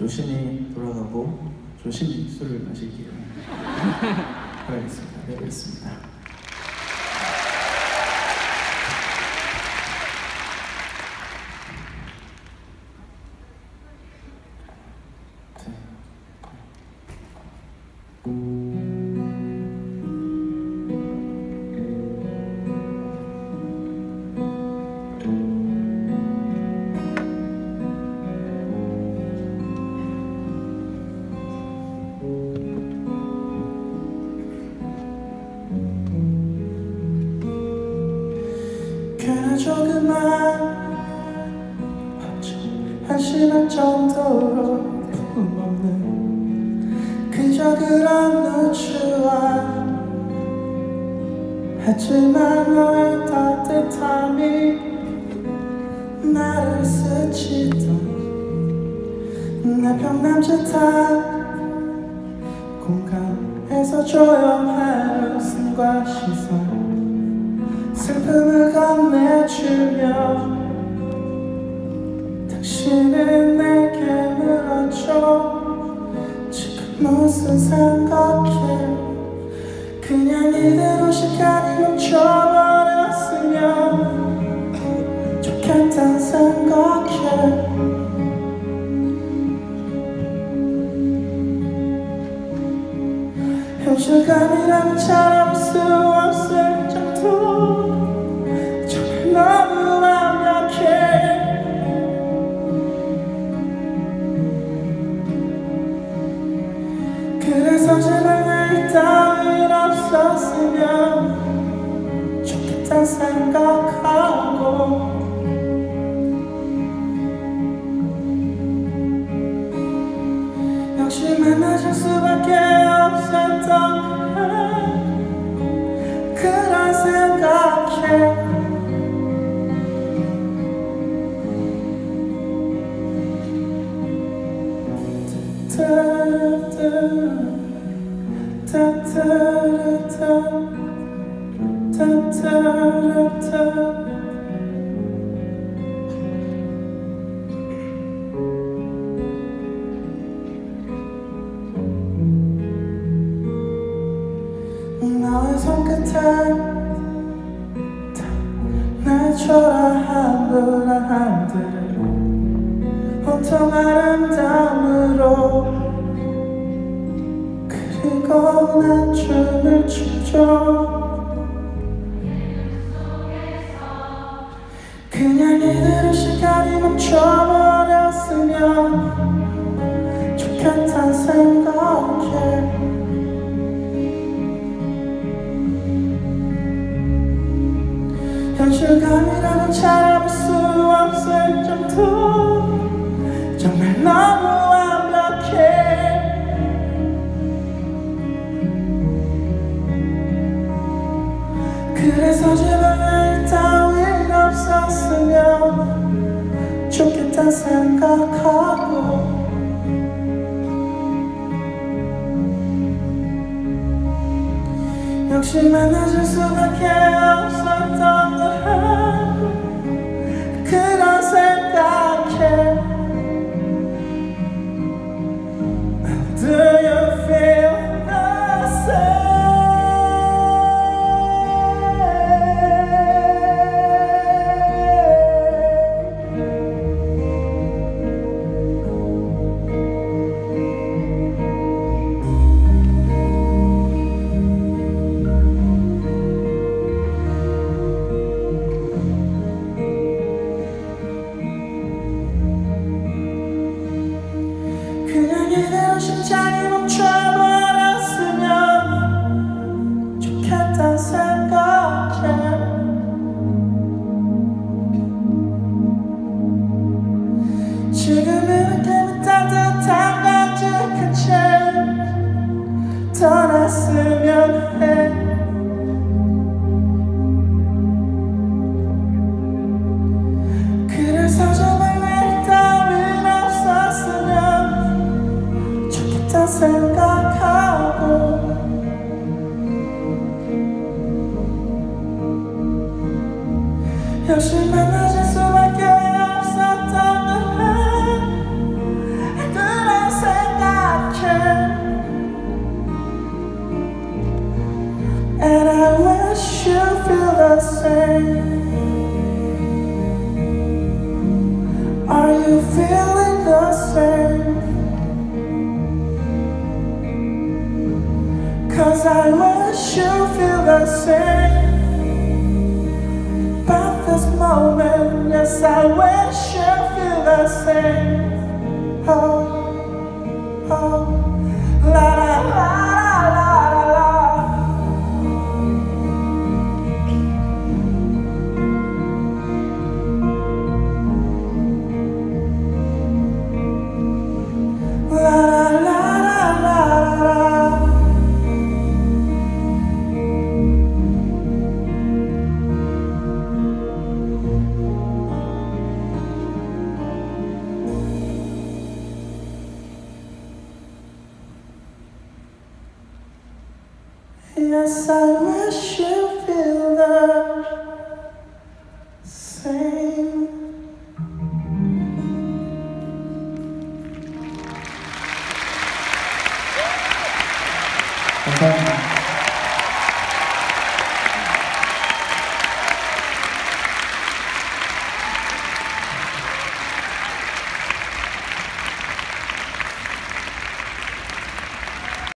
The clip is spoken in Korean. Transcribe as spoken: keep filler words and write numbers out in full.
조심히 돌아가고 조심히 술을 마시기를 바라겠습니다. 네, 그렇습니다. 꽤나 조그만 한심한 정도로 품없는 그저 그런 누추한 하지만 너의 따뜻함이 나를 스치던 내 평남짓한 공간에서 조용한 웃음과 시선 슬픔을 건네주며 당신은 내게 물었죠. 지금 무슨 생각해. 그냥 이대로 시간이 멈춰버렸으면 좋겠단 생각해. 현실감이라면 찾아볼 수 없을 정도 정말 너무 완벽해. 그래서 제발 날 따윈 없었으면 좋겠단 생각하고 역시 만나줄 수밖에 없었던 그런 생각해. 너의 손끝에 날 초라한 불안함들 온통 아름다움으로 그리고 난 춤을 추죠. 그냥 이대로 시간이 멈춰버렸으면 좋겠단 생각해. 현실감이라면 찾아볼 수 없을 정도 정말 너무 완벽해. 그래서 제발 날 따윈 없었으면 좋겠단 생각하고 역시 만나줄 수밖에 없었던 그런 생각해. Do you feel the same? 이대로 심장이 멈춰버렸으면 좋겠단 생각해. 지금 이렇게 따뜻한 가득한 채 떠났으면 해. 그래서 정말 날 따윈 없었으면 좋겠단 the same? Are you feeling the same? 'Cause I wish you feel the same about this moment. Yes, I wish you feel the same. Oh, oh, la la la la la la. La la la la la. Yes, I wish you feel the same. 감사합니다.